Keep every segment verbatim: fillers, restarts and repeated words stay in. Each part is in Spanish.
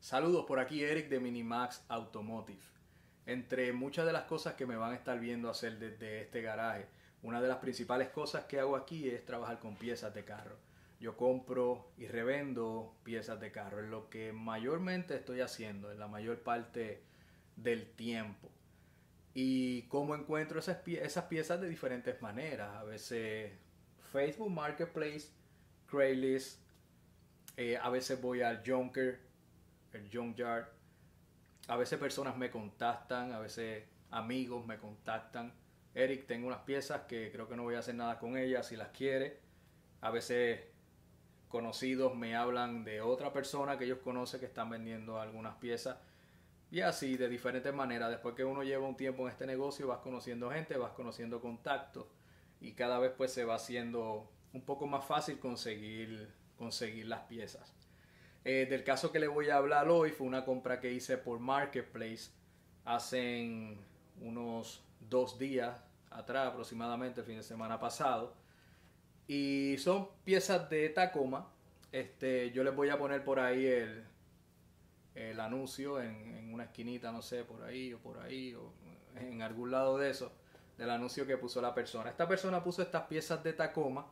Saludos, por aquí Eric de Minimax Automotive. Entre muchas de las cosas que me van a estar viendo hacer desde este garaje, una de las principales cosas que hago aquí es trabajar con piezas de carro. Yo compro y revendo piezas de carro, es lo que mayormente estoy haciendo en la mayor parte del tiempo. Y cómo encuentro esas, pie esas piezas de diferentes maneras. A veces Facebook Marketplace, Craigslist, eh, a veces voy al Junker, el Junkyard. A veces personas me contactan, a veces amigos me contactan. Eric, tengo unas piezas que creo que no voy a hacer nada con ellas, si las quiere. A veces conocidos me hablan de otra persona que ellos conocen que están vendiendo algunas piezas. Y así, de diferentes maneras. Después que uno lleva un tiempo en este negocio, vas conociendo gente, vas conociendo contactos. Y cada vez pues se va haciendo un poco más fácil conseguir, conseguir las piezas. Eh, del caso que le voy a hablar hoy fue una compra que hice por Marketplace hace unos dos días atrás, aproximadamente el fin de semana pasado. Y son piezas de Tacoma. Este, yo les voy a poner por ahí el, el anuncio en, en una esquinita, no sé, por ahí o por ahí o en algún lado de eso, del anuncio que puso la persona. Esta persona puso estas piezas de Tacoma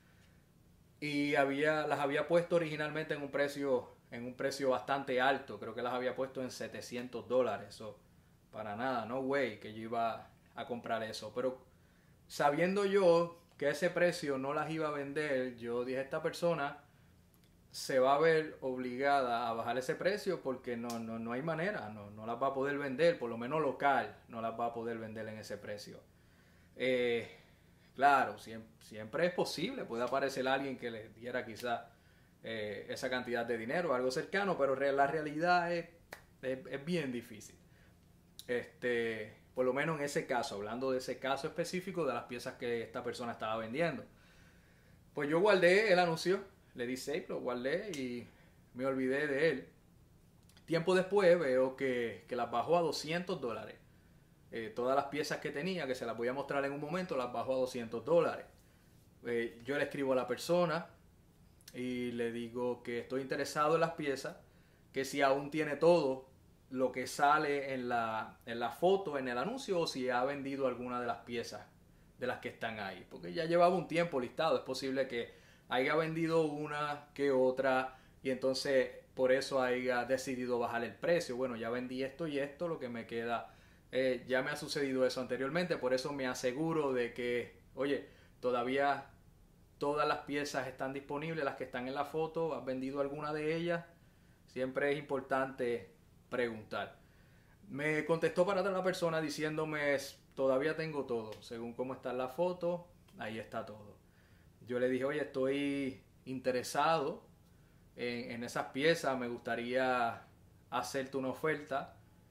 y había, las había puesto originalmente en un precio, en un precio bastante alto. Creo que las había puesto en setecientos dólares. So, para nada, no way que yo iba a comprar eso. Pero sabiendo yo que ese precio no las iba a vender, yo dije, esta persona se va a ver obligada a bajar ese precio porque no, no, no hay manera, no, no las va a poder vender, por lo menos local, no las va a poder vender en ese precio. Eh, claro, siempre, siempre es posible, puede aparecer alguien que le diera quizá eh, esa cantidad de dinero, algo cercano, pero la realidad es, es, es bien difícil. Este, por lo menos en ese caso, hablando de ese caso específico de las piezas que esta persona estaba vendiendo. Pues yo guardé el anuncio, le di save, lo guardé y me olvidé de él. Tiempo después veo que, que las bajó a doscientos dólares. Eh, todas las piezas que tenía, que se las voy a mostrar en un momento, las bajó a doscientos dólares. Eh, yo le escribo a la persona y le digo que estoy interesado en las piezas, que si aún tiene todo lo que sale en la, en la foto, en el anuncio, o si ha vendido alguna de las piezas de las que están ahí. Porque ya llevaba un tiempo listado, es posible que haya vendido una que otra y entonces por eso haya decidido bajar el precio. Bueno, ya vendí esto y esto, lo que me queda, eh, ya me ha sucedido eso anteriormente, por eso me aseguro de que, oye, todavía todas las piezas están disponibles, las que están en la foto, ¿has vendido alguna de ellas? Siempre es importante preguntar. Me contestó para otra persona diciéndome, todavía tengo todo, según cómo está en la foto, ahí está todo. Yo le dije, oye, estoy interesado en, en esas piezas, me gustaría hacerte una oferta.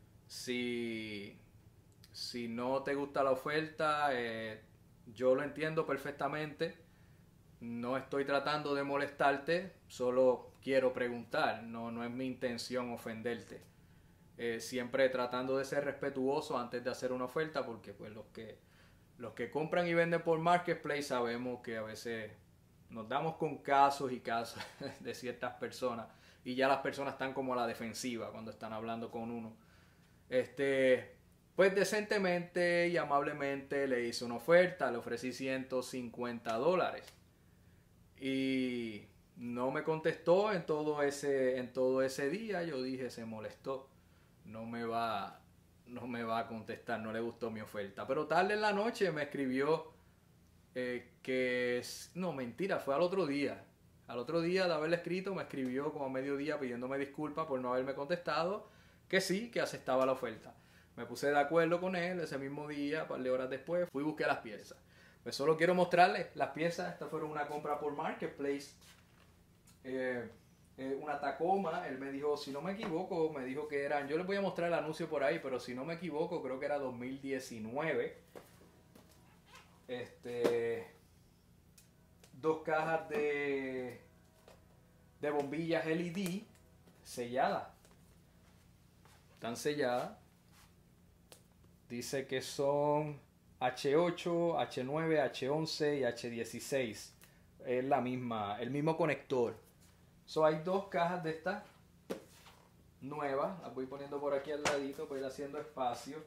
Si, si no te gusta la oferta, eh, yo lo entiendo perfectamente. No estoy tratando de molestarte, solo quiero preguntar, no, no es mi intención ofenderte. Eh, siempre tratando de ser respetuoso antes de hacer una oferta, porque pues los que los que compran y venden por Marketplace sabemos que a veces nos damos con casos y casos de ciertas personas y ya las personas están como a la defensiva cuando están hablando con uno. Este, pues decentemente y amablemente le hice una oferta, le ofrecí ciento cincuenta dólares y no me contestó en todo ese en todo ese día. Yo dije, se molestó, no me va no me va a contestar, no le gustó mi oferta. Pero tarde en la noche me escribió eh, que, no, mentira, fue al otro día. Al otro día de haberle escrito, me escribió como a mediodía pidiéndome disculpas por no haberme contestado, que sí, que aceptaba la oferta. Me puse de acuerdo con él ese mismo día, un par de horas después, fui y busqué las piezas. Pues solo quiero mostrarles las piezas. Estas fueron una compra por Marketplace. Eh... Eh, una Tacoma, él me dijo, si no me equivoco, me dijo que eran, yo les voy a mostrar el anuncio por ahí, pero si no me equivoco, creo que era dos mil diecinueve. Este, dos cajas de, de bombillas L E D selladas. Están selladas. Dice que son H ocho, H nueve, H once y H dieciséis. Es la misma, el mismo conector. So, hay dos cajas de estas nuevas, las voy poniendo por aquí al ladito para ir haciendo espacio.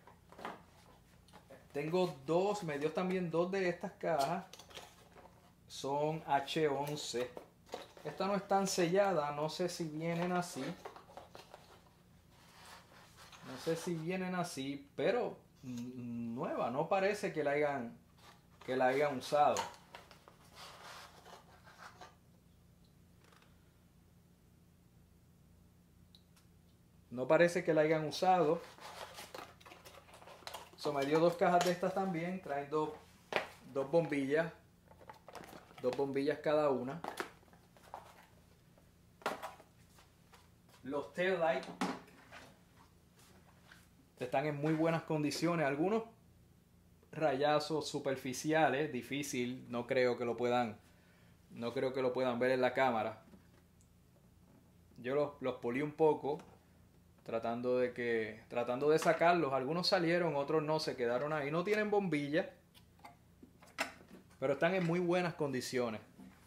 Tengo dos, me dio también dos de estas cajas, son hache once. Estas no están selladas, no sé si vienen así. No sé si vienen así, pero nueva, no parece que la hayan, que la hayan usado. No parece que la hayan usado. So, me dio dos cajas de estas también. Traen dos, dos bombillas. Dos bombillas cada una. Los tail lights están en muy buenas condiciones. Algunos rayazos superficiales, difícil. No creo que lo puedan, no creo que lo puedan ver en la cámara. Yo los, los polí un poco. Tratando de que tratando de sacarlos, algunos salieron, otros no, se quedaron ahí. No tienen bombilla, pero están en muy buenas condiciones.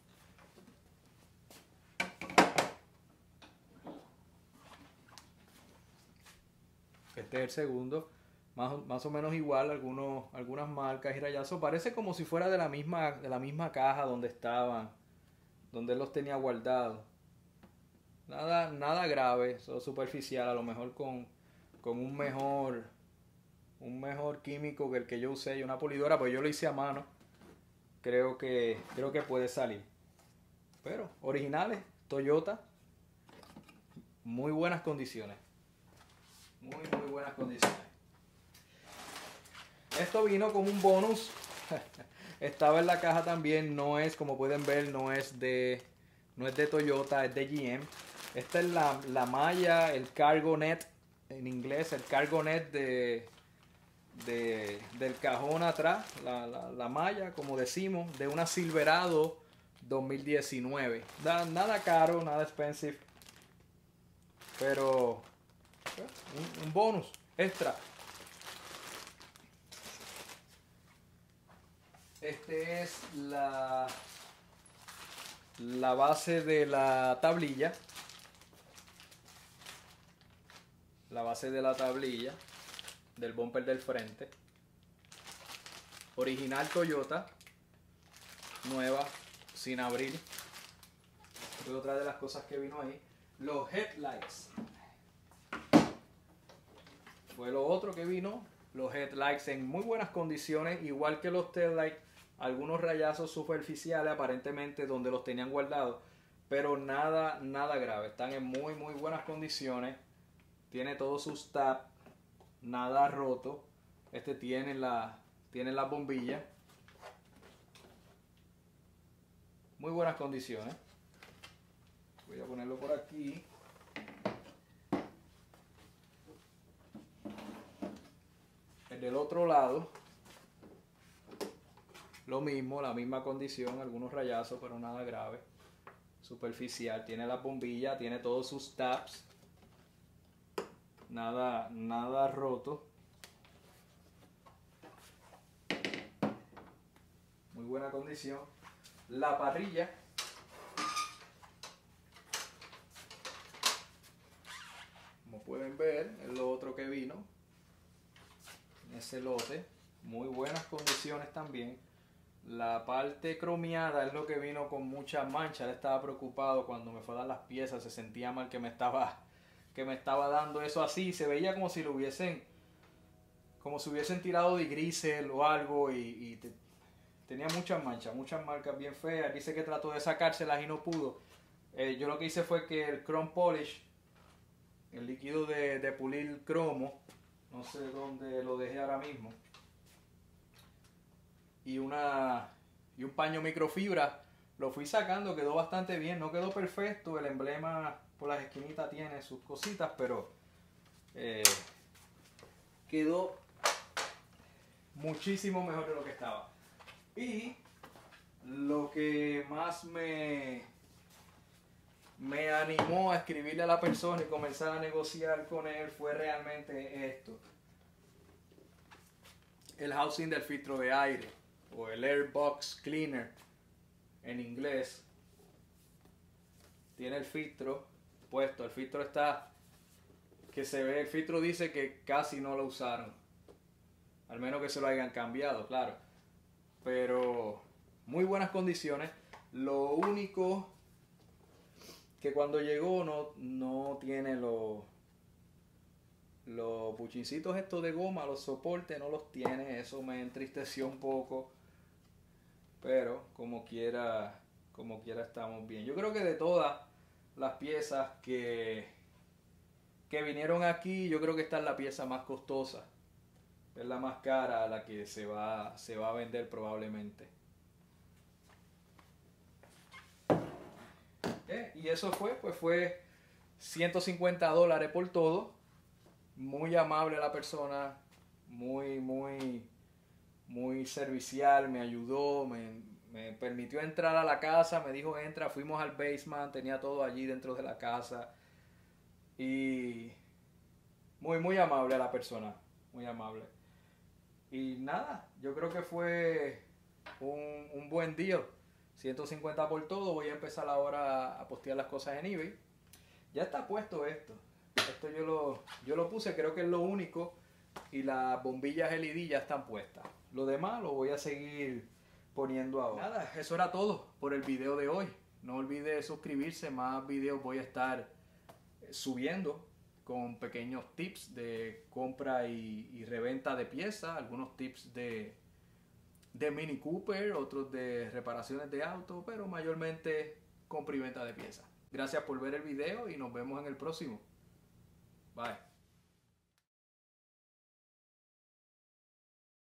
Este es el segundo, más, más o menos igual, algunos, algunas marcas y rayazos. Parece como si fuera de la misma, de la misma caja donde estaban, donde él los tenía guardados. Nada, nada grave, solo superficial, a lo mejor con, con un mejor un mejor químico que el que yo usé y una polidora, pues yo lo hice a mano. Creo que creo que puede salir. Pero originales, Toyota, muy buenas condiciones. Muy muy buenas condiciones. Esto vino con un bonus. Estaba en la caja también, no es, como pueden ver, no es de no es de Toyota, es de G M. Esta es la, la malla, el cargo net, en inglés, el cargo net de, de, del cajón atrás, la, la, la malla, como decimos, de una Silverado dos mil diecinueve. Da, nada caro, nada expensive, pero un, un bonus extra. Este es la, la base de la tablilla. La base de la tablilla del bumper del frente. Original Toyota. Nueva, sin abrir. Es otra de las cosas que vino ahí. Los headlights. Fue lo otro que vino. Los headlights en muy buenas condiciones. Igual que los taillights. Algunos rayazos superficiales aparentemente donde los tenían guardados. Pero nada, nada grave. Están en muy, muy buenas condiciones. Tiene todos sus tabs, nada roto. Este tiene la, tiene las bombillas. Muy buenas condiciones. Voy a ponerlo por aquí. El del otro lado, lo mismo, la misma condición, algunos rayazos, pero nada grave. Superficial, tiene las bombillas, tiene todos sus tabs. Nada, nada roto. Muy buena condición. La parrilla. Como pueden ver, es lo otro que vino. Ese lote. Muy buenas condiciones también. La parte cromeada es lo que vino con muchas manchas. Él estaba preocupado cuando me fue a dar las piezas. Se sentía mal que me estaba... que me estaba dando eso así, se veía como si lo hubiesen como si hubiesen tirado de grisel o algo y, y te, tenía muchas manchas, muchas marcas bien feas. Dice que trató de sacárselas y no pudo. Eh, yo lo que hice fue que el chrome polish, el líquido de, de pulir cromo, no sé dónde lo dejé ahora mismo, y una y un paño microfibra, lo fui sacando, quedó bastante bien, no quedó perfecto, el emblema por las esquinitas tiene sus cositas, pero eh, quedó muchísimo mejor de lo que estaba. Y lo que más me me animó a escribirle a la persona y comenzar a negociar con él fue realmente esto: el housing del filtro de aire, o el air box cleaner en inglés. Tiene el filtro puesto, el filtro está que se ve, el filtro dice que casi no lo usaron. Al menos que se lo hayan cambiado, claro. Pero muy buenas condiciones. Lo único que cuando llegó no, no tiene los los buchincitos estos de goma, los soportes no los tiene. Eso me entristeció un poco. Pero como quiera, como quiera estamos bien. Yo creo que de todas las piezas que, que vinieron aquí, yo creo que esta es la pieza más costosa. Es la más cara, la que se va, se va a vender probablemente. ¿Eh? Y eso fue, pues fue ciento cincuenta dólares por todo. Muy amable la persona, muy, muy, muy servicial, me ayudó, me, me permitió entrar a la casa, me dijo entra, fuimos al basement, tenía todo allí dentro de la casa. Y muy, muy amable la persona, muy amable. Y nada, yo creo que fue un, un buen día. ciento cincuenta por todo. Voy a empezar ahora a postear las cosas en eBay. Ya está puesto esto. Esto yo lo, yo lo puse, creo que es lo único. Y las bombillas L E D ya están puestas. Lo demás lo voy a seguir poniendo ahora. Nada, eso era todo por el video de hoy. No olvide suscribirse, más videos voy a estar subiendo con pequeños tips de compra y, y reventa de piezas, algunos tips de, de Mini Cooper, otros de reparaciones de auto, pero mayormente compra y venta de piezas. Gracias por ver el video y nos vemos en el próximo. Bye.